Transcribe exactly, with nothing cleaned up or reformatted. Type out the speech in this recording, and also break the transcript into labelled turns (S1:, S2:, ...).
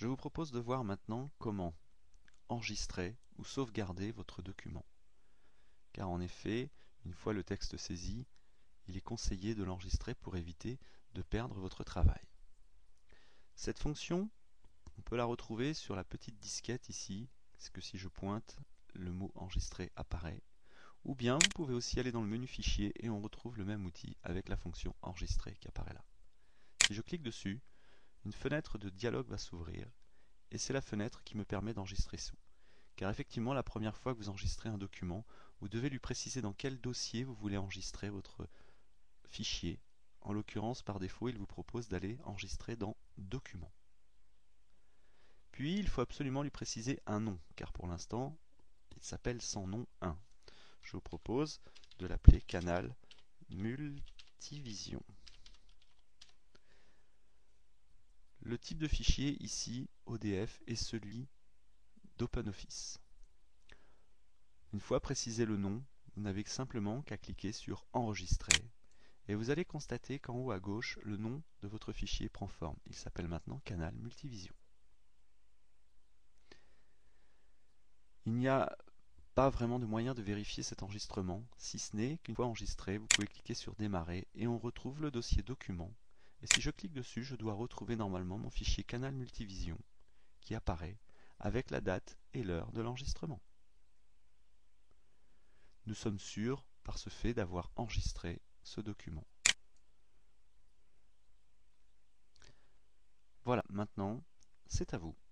S1: Je vous propose de voir maintenant comment enregistrer ou sauvegarder votre document. Car en effet, une fois le texte saisi, il est conseillé de l'enregistrer pour éviter de perdre votre travail. Cette fonction, on peut la retrouver sur la petite disquette ici, parce que si je pointe, le mot enregistrer apparaît. Ou bien vous pouvez aussi aller dans le menu fichier et on retrouve le même outil avec la fonction enregistrer qui apparaît là. Si je clique dessus, une fenêtre de dialogue va s'ouvrir et c'est la fenêtre qui me permet d'enregistrer sous. Car effectivement, la première fois que vous enregistrez un document, vous devez lui préciser dans quel dossier vous voulez enregistrer votre fichier. En l'occurrence, par défaut, il vous propose d'aller enregistrer dans Documents. Puis, il faut absolument lui préciser un nom, car pour l'instant, il s'appelle sans nom un. Je vous propose de l'appeler Canal Multivision. Le type de fichier ici, O D F, est celui d'OpenOffice. Une fois précisé le nom, vous n'avez simplement qu'à cliquer sur Enregistrer et vous allez constater qu'en haut à gauche, le nom de votre fichier prend forme. Il s'appelle maintenant Canal Multivision. Il n'y a pas vraiment de moyen de vérifier cet enregistrement, si ce n'est qu'une fois enregistré, vous pouvez cliquer sur Démarrer et on retrouve le dossier Documents. Et si je clique dessus, je dois retrouver normalement mon fichier Canal Multivision qui apparaît avec la date et l'heure de l'enregistrement. Nous sommes sûrs, par ce fait, d'avoir enregistré ce document. Voilà, maintenant, c'est à vous.